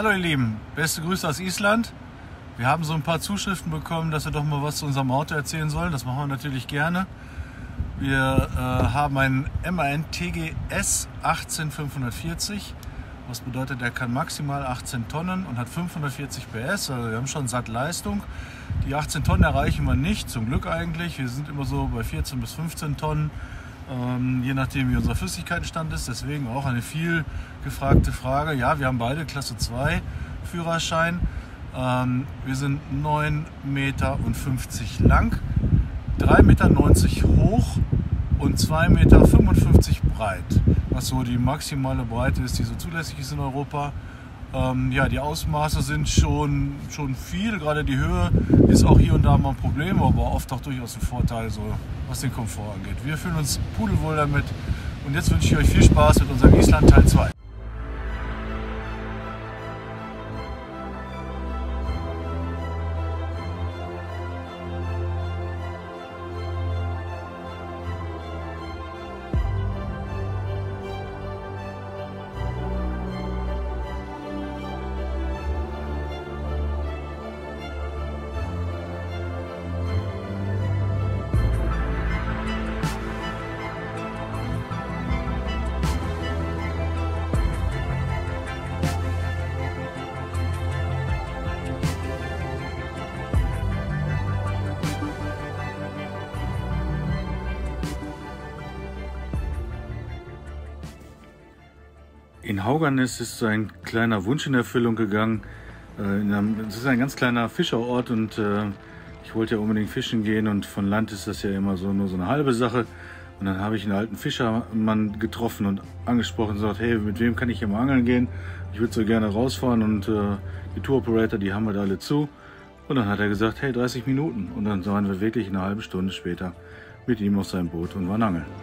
Hallo ihr Lieben, beste Grüße aus Island. Wir haben so ein paar Zuschriften bekommen, dass wir doch mal was zu unserem Auto erzählen sollen. Das machen wir natürlich gerne. Wir haben einen MAN TGS 18540. Was bedeutet, der kann maximal 18 Tonnen und hat 540 PS. Also wir haben schon satt Leistung. Die 18 Tonnen erreichen wir nicht, zum Glück eigentlich. Wir sind immer so bei 14 bis 15 Tonnen, je nachdem wie unser Flüssigkeitenstand ist. Deswegen auch eine viel gefragte Frage. Ja, wir haben beide Klasse 2 Führerschein. Wir sind 9,50 Meter lang, 3,90 Meter hoch und 2,55 Meter breit, was so die maximale Breite ist, die so zulässig ist in Europa. Ja, die Ausmaße sind schon viel, gerade die Höhe ist auch hier und da mal ein Problem, aber oft auch durchaus ein Vorteil, so was den Komfort angeht. Wir fühlen uns pudelwohl damit und jetzt wünsche ich euch viel Spaß mit unserem Island Teil 2. In Haugernes ist so ein kleiner Wunsch in Erfüllung gegangen. Es ist ein ganz kleiner Fischerort und ich wollte ja unbedingt fischen gehen und von Land ist das ja immer so nur so eine halbe Sache. Und dann habe ich einen alten Fischermann getroffen und angesprochen und gesagt, hey, mit wem kann ich hier mal angeln gehen? Ich würde so gerne rausfahren und die Tour-Operator, die haben wir da alle zu. Und dann hat er gesagt, hey, 30 Minuten. Und dann waren wir wirklich eine halbe Stunde später mit ihm auf seinem Boot und waren angeln.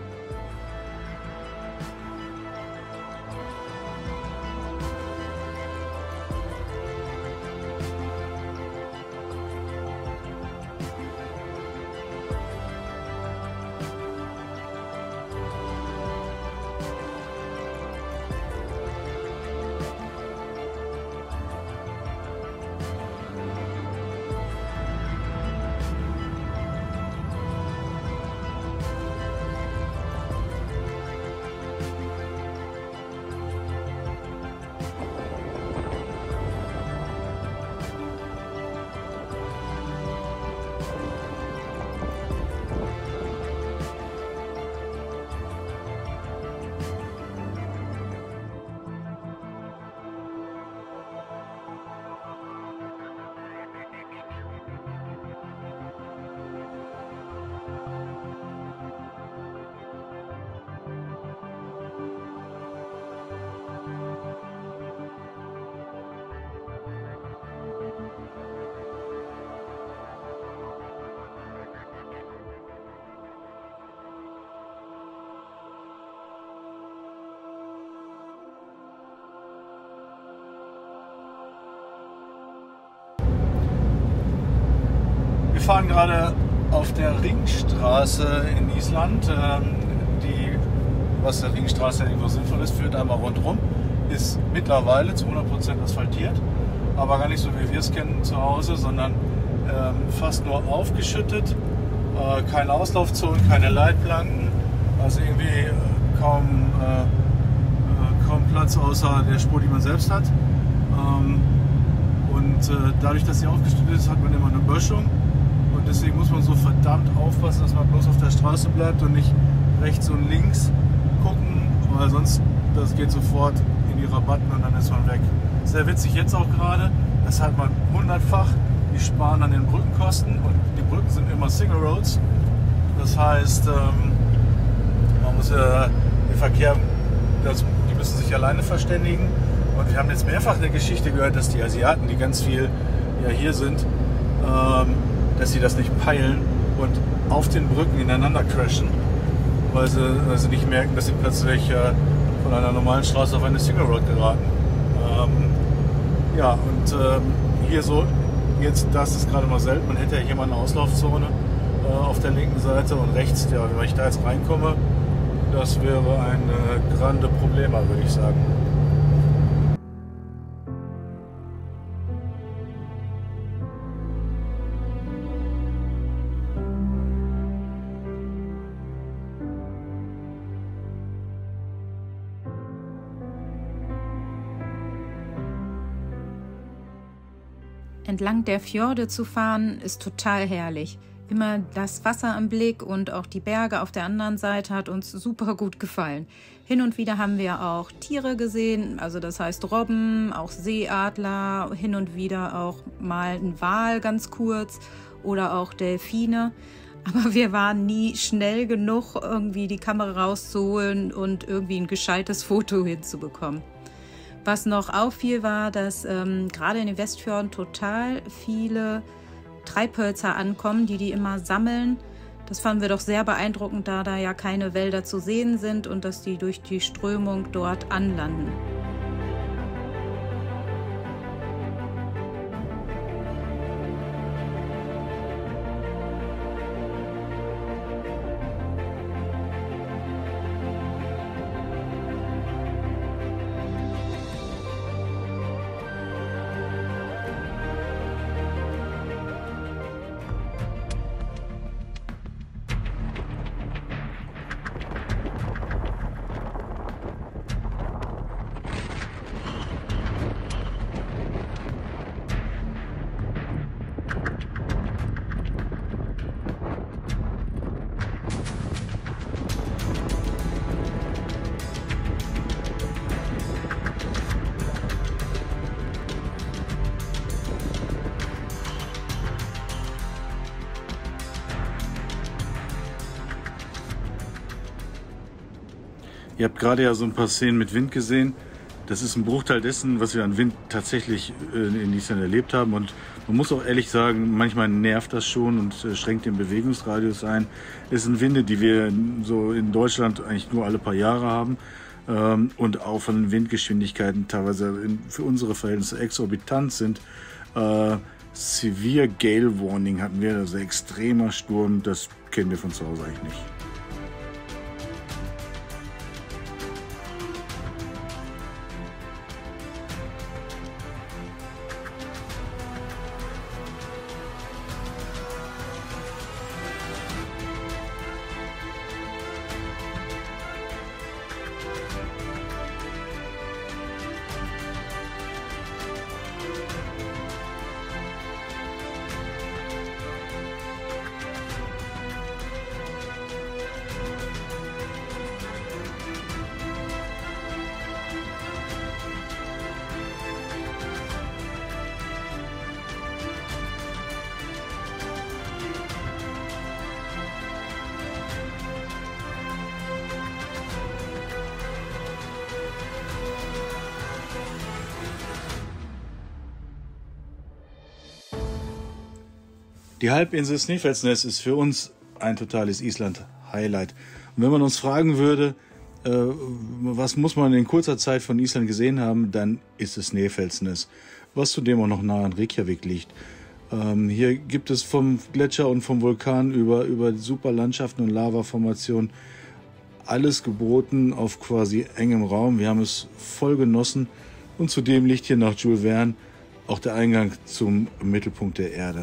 Wir fahren gerade auf der Ringstraße in Island, was der Ringstraße irgendwo sinnvoll ist, führt einmal rundherum, ist mittlerweile zu 100% asphaltiert, aber gar nicht so wie wir es kennen zu Hause, sondern fast nur aufgeschüttet, keine Auslaufzonen, keine Leitplanken, also irgendwie kaum Platz außer der Spur, die man selbst hat. Dadurch, dass sie aufgeschüttet ist, hat man immer eine Böschung. Und deswegen muss man so verdammt aufpassen, dass man bloß auf der Straße bleibt und nicht rechts und links gucken, weil sonst das geht sofort in die Rabatten und dann ist man weg. Sehr witzig jetzt auch gerade, das hat man 100-fach, die sparen an den Brückenkosten und die Brücken sind immer Single Roads. Das heißt, man muss den Verkehr, die müssen sich alleine verständigen. Und wir haben jetzt mehrfach eine Geschichte gehört, dass die Asiaten, die ganz viel ja hier sind, dass sie das nicht peilen und auf den Brücken ineinander crashen, weil sie nicht merken, dass sie plötzlich von einer normalen Straße auf eine Single Road geraten. Ja, und hier so, jetzt das ist gerade mal selten, man hätte ja hier mal eine Auslaufzone auf der linken Seite und rechts, ja, wenn ich da jetzt reinkomme, das wäre ein grande Problema, würde ich sagen. Entlang der Fjorde zu fahren ist total herrlich. Immer das Wasser am Blick und auch die Berge auf der anderen Seite hat uns super gut gefallen. Hin und wieder haben wir auch Tiere gesehen, also das heißt Robben, auch Seeadler, hin und wieder auch mal ein Wal ganz kurz oder auch Delfine. Aber wir waren nie schnell genug, irgendwie die Kamera rauszuholen und irgendwie ein gescheites Foto hinzubekommen. Was noch auffiel, war, dass gerade in den Westfjorden total viele Treibhölzer ankommen, die immer sammeln. Das fanden wir doch sehr beeindruckend, da ja keine Wälder zu sehen sind und dass die durch die Strömung dort anlanden. Ihr habt gerade ja so ein paar Szenen mit Wind gesehen. Das ist ein Bruchteil dessen, was wir an Wind tatsächlich in Island erlebt haben. Und man muss auch ehrlich sagen, manchmal nervt das schon und schränkt den Bewegungsradius ein. Es sind Winde, die wir so in Deutschland eigentlich nur alle paar Jahre haben. Und auch von den Windgeschwindigkeiten teilweise für unsere Verhältnisse exorbitant sind. Severe Gale Warning hatten wir, also extremer Sturm, das kennen wir von zu Hause eigentlich nicht. Die Halbinsel Snæfellsnes ist für uns ein totales Island-Highlight. Und wenn man uns fragen würde, was muss man in kurzer Zeit von Island gesehen haben, dann ist es Snæfellsnes, was zudem auch noch nah an Reykjavik liegt. Hier gibt es vom Gletscher und vom Vulkan über super Landschaften und Lavaformationen alles geboten auf quasi engem Raum. Wir haben es voll genossen und zudem liegt hier nach Jules Verne auch der Eingang zum Mittelpunkt der Erde.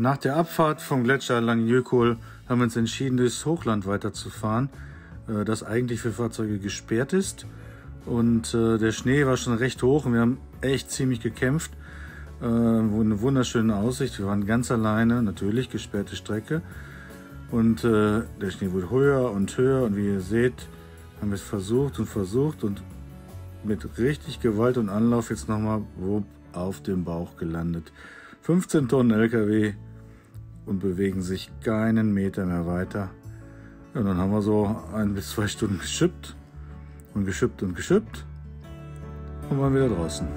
Nach der Abfahrt vom Gletscher Langjökull haben wir uns entschieden, durchs Hochland weiterzufahren, das eigentlich für Fahrzeuge gesperrt ist. Und der Schnee war schon recht hoch und wir haben echt ziemlich gekämpft. Eine wunderschöne Aussicht. Wir waren ganz alleine, natürlich gesperrte Strecke. Und der Schnee wurde höher und wie ihr seht, haben wir es versucht und mit richtig Gewalt und Anlauf jetzt nochmal auf dem Bauch gelandet. 15 Tonnen LKW und bewegen sich keinen Meter mehr weiter. Ja, dann haben wir so 1 bis 2 Stunden geschippt und waren wieder draußen.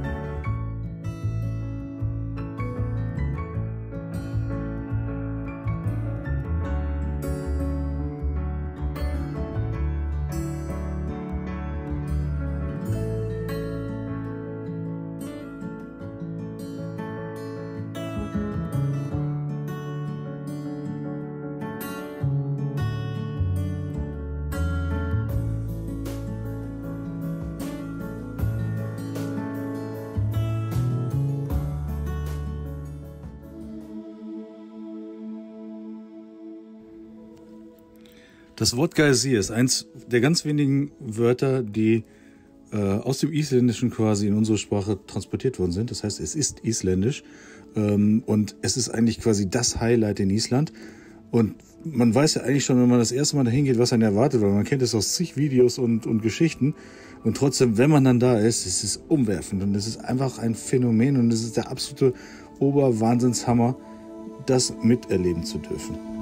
Das Wort Geysir ist eins der ganz wenigen Wörter, die aus dem Isländischen quasi in unsere Sprache transportiert worden sind. Das heißt, es ist isländisch und es ist eigentlich quasi das Highlight in Island. Und man weiß ja eigentlich schon, wenn man das erste Mal dahin geht, was einen erwartet, weil man kennt es aus zig Videos und Geschichten. Und trotzdem, wenn man dann da ist, es ist umwerfend und es ist einfach ein Phänomen und es ist der absolute Oberwahnsinnshammer, das miterleben zu dürfen.